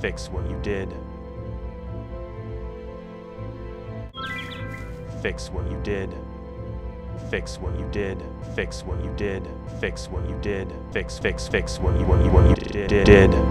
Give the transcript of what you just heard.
Fix what you did. Fix what you did. Fix what you did. Fix what you did. Fix what you did. Fix what you did.